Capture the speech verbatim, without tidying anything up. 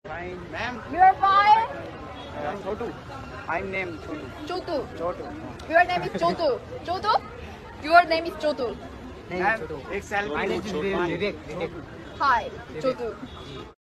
Fine, ma'am. You're fine? Uh, Chotu. I'm named Chotu. Chotu. Chotu. Your name is Chotu. Chotu? Your name is Chotu. Ma'am, it's selfie. My name is Vivek. Vivek. Hi, Chotu.